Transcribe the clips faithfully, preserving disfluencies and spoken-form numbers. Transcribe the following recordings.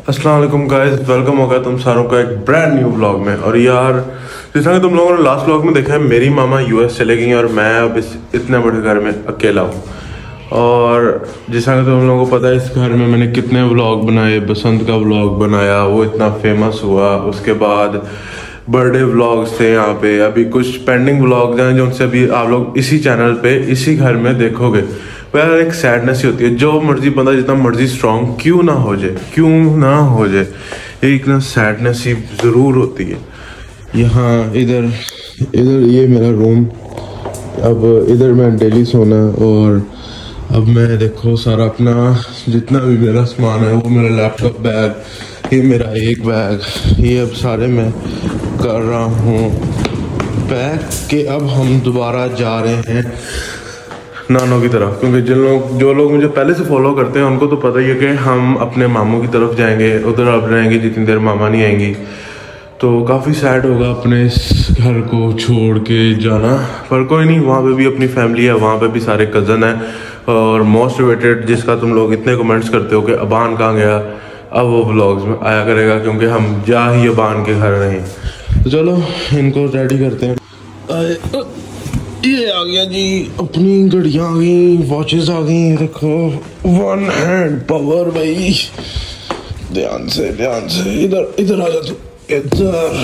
अस्सलाम वालेकुम guys, welcome हो गया तुम सारों का एक ब्रांड न्यू व्लॉग में। और यार जैसा कि तुम लोगों ने लास्ट व्लॉग में देखा है, मेरी मामा यूएस चले गई और मैं अब इस इतने बड़े घर में अकेला हूँ। और जैसा कि तुम लोगों को पता है, इस घर में मैंने कितने व्लॉग बनाए। बसंत का व्लॉग बनाया, वो इतना फेमस हुआ। उसके बाद बर्थडे व्लॉग्स थे यहाँ पे, अभी कुछ पेंडिंग व्लॉग्स हैं जो उनसे अभी आप लोग इसी चैनल पे इसी घर में देखोगे। यार एक सैडनेस ही होती है, जो मर्जी बंदा जितना मर्जी स्ट्रॉन्ग क्यों ना हो जाए क्यों ना हो जाए एक ना सैडनेस ही ज़रूर होती है। यहाँ इधर इधर ये मेरा रूम, अब इधर मैं डेली सोना। और अब मैं देखो सारा अपना जितना भी मेरा सामान है, वो मेरा लैपटॉप बैग, ये मेरा एक बैग, ये अब सारे मैं कर रहा हूँ पैक कि अब हम दोबारा जा रहे हैं नानों की तरफ। क्योंकि जिन लोग जो लोग मुझे पहले से फॉलो करते हैं उनको तो पता ही है कि हम अपने मामू की तरफ जाएंगे, उधर अब रहेंगे जितनी देर मामा नहीं आएंगी। तो काफ़ी सैड होगा अपने इस घर को छोड़ के जाना, पर कोई नहीं, वहाँ पे भी अपनी फैमिली है, वहाँ पे भी सारे कज़न हैं। और मोस्ट वेटेड जिसका तुम लोग इतने कमेंट्स करते हो कि अबान कहाँ गया, अब वो व्लॉग्स में आया करेगा क्योंकि हम जा ही अबान के घर नहीं। तो चलो इनको रेडी करते हैं। ये आ गया जी, अपनी घड़ियाँ आ गई, वॉचेस आ गई, देखो वन हैंड पावर भाई। ध्यान से ध्यान से, इधर इधर आ जा तू, इधर।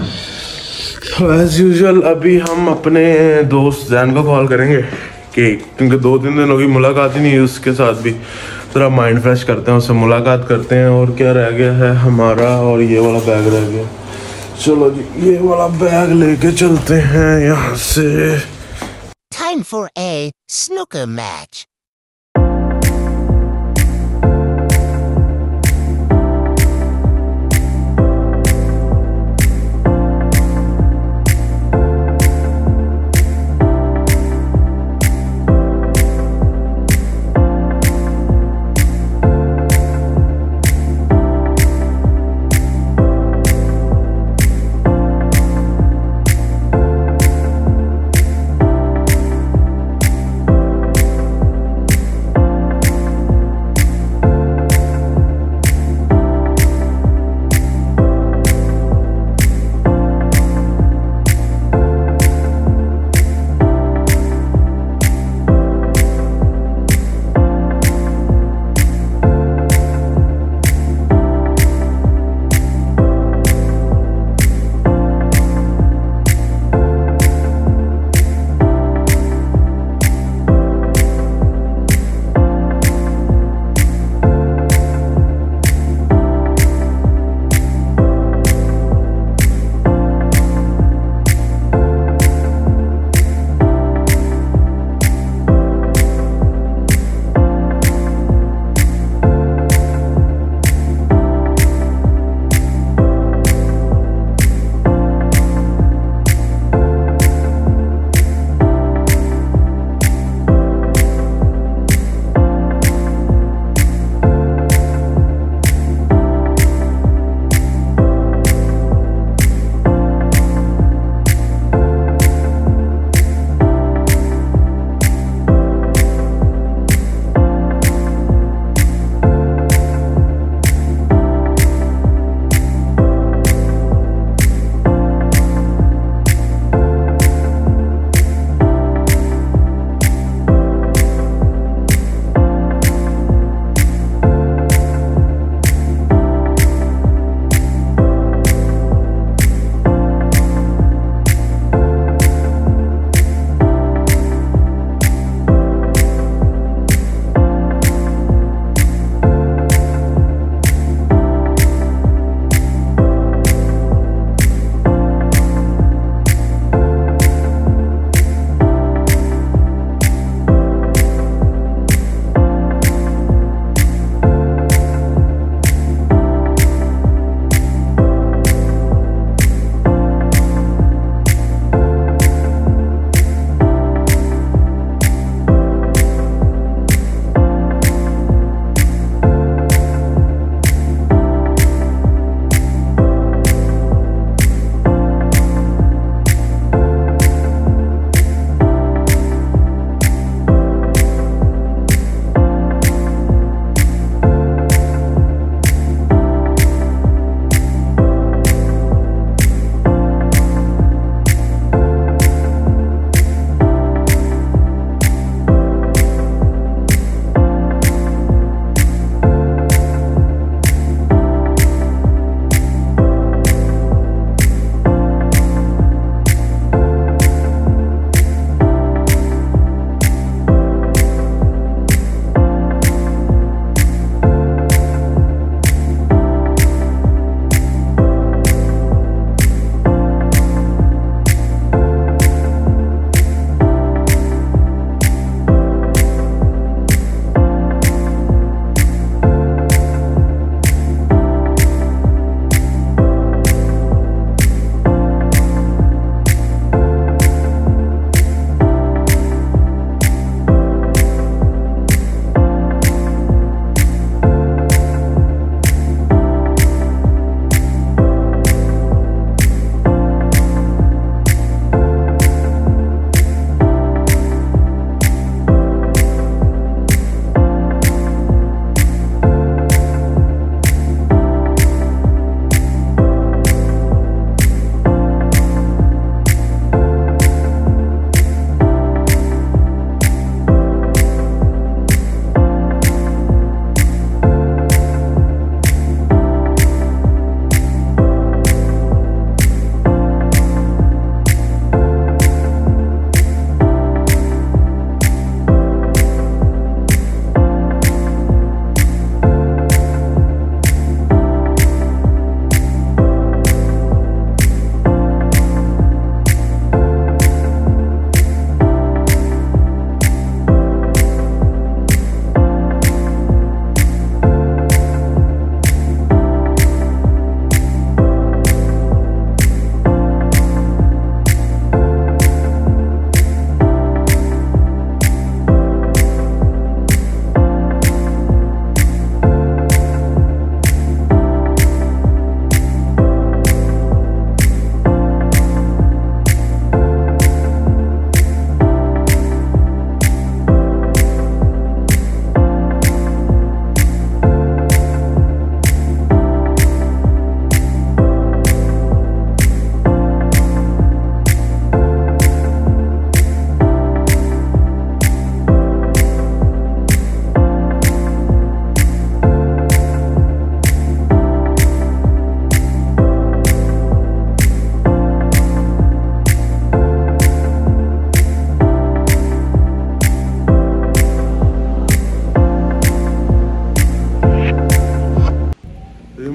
एज यूजुअल अभी हम अपने दोस्त जैन को कॉल करेंगे कि क्योंकि दो तीन दिन होगी मुलाकात ही नहीं है, उसके साथ भी थोड़ा माइंड फ्रेश करते हैं, उससे मुलाकात करते हैं। और क्या रह गया है हमारा, और ये वाला बैग रह गया। चलो जी ये वाला बैग लेके चलते हैं यहाँ से। Time for a snooker match.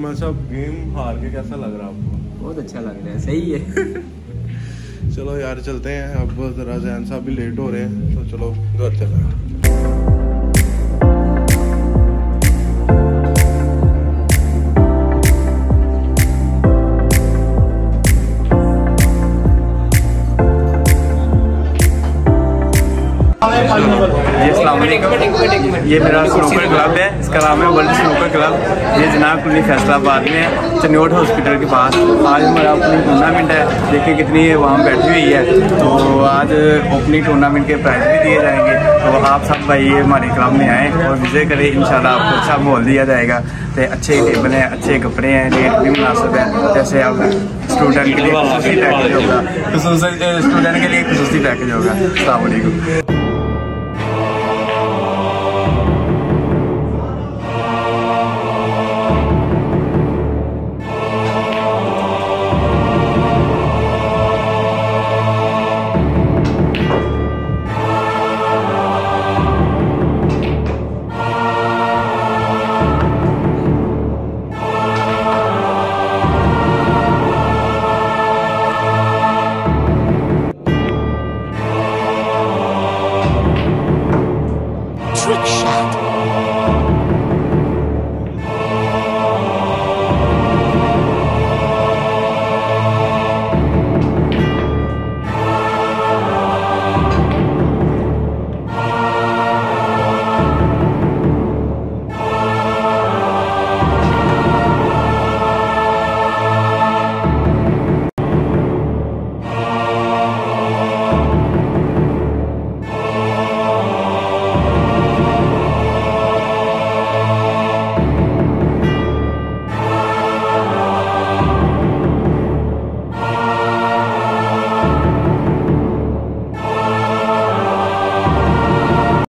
समा साहब गेम हार के कैसा लग रहा है आपको? बहुत अच्छा लग रहा है, सही है। चलो यार चलते हैं, अब जरा जैन साहब भी लेट हो रहे हैं, तो चलो घर चलते हैं। जी अस्सलाम वालेकुम, ये मेरा स्नूकर क्लब है, इसका नाम है वर्ल्ड स्नूकर क्लब। ये जनाब कुली फैसलाबाद में है, चन्योट हॉस्पिटल के पास। आज हमारा ओपनिंग टूर्नामेंट है, देखिए कितनी वहाँ बैठी हुई है। तो आज ओपनिंग टूर्नामेंट के प्राइज भी दिए जाएंगे, तो आप सब भाई हमारे क्लब में आएँ और विजिट करें। इंशाल्लाह आपको अच्छा माहौल दिया जाएगा। तो अच्छे टेबल हैं, अच्छे कपड़े हैं, रेट भी मुनासिब है। जैसे अब स्टूडेंट के लिए खसूसी पैकेज होगा, खसूसी स्टूडेंट के लिए खसूसी पैकेज होगा। अस्सलाम वालेकुम।